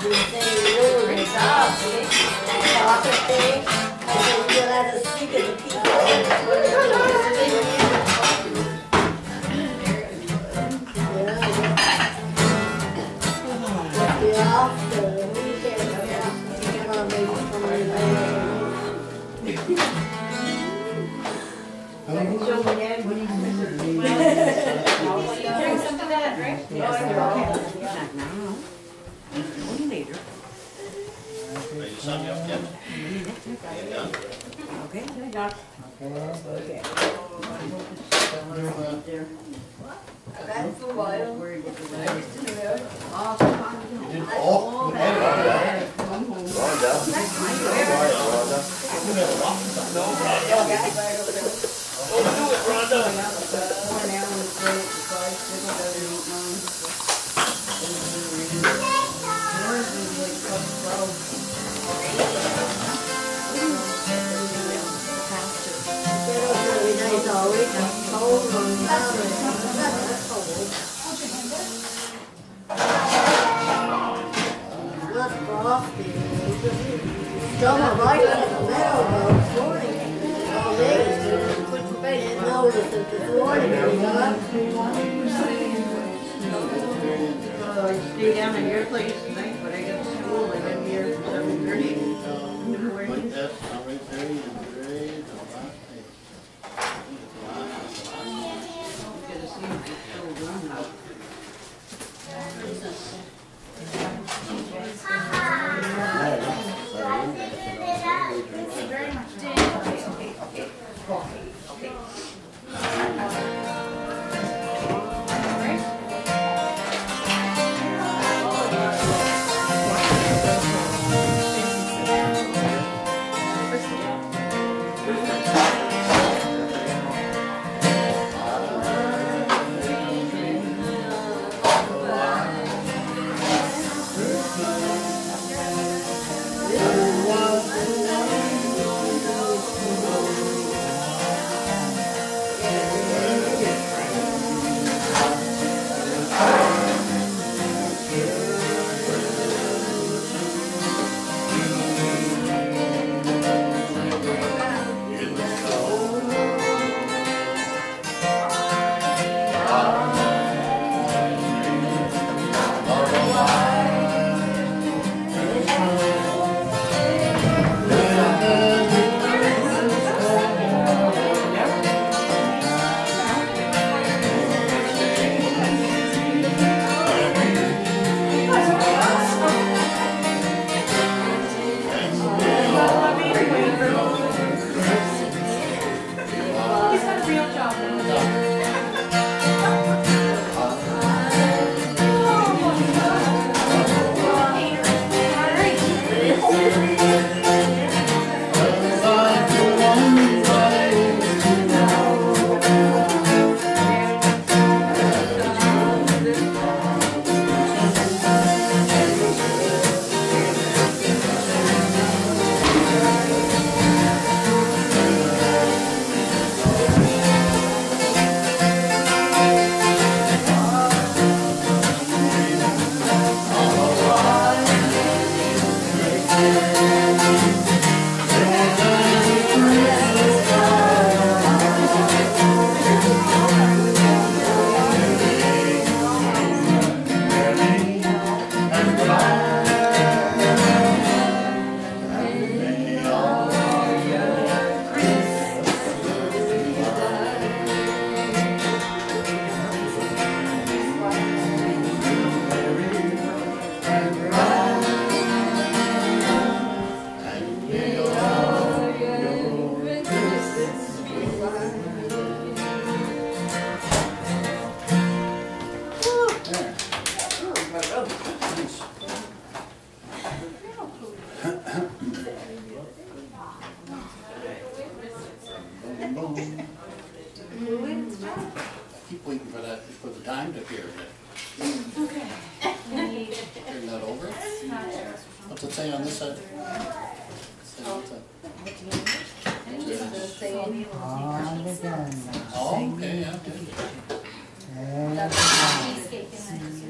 Stay down at your place tonight, but I got school and I'm here for 7:30. Like that, right there, you grade, Gotta see if it's still going now. Thank you very much, Dan. Okay. Keep waiting for that, for the time to appear. Okay. Turn that over. What's it say on this side? Oh, okay, yeah. That's cheesecake in there.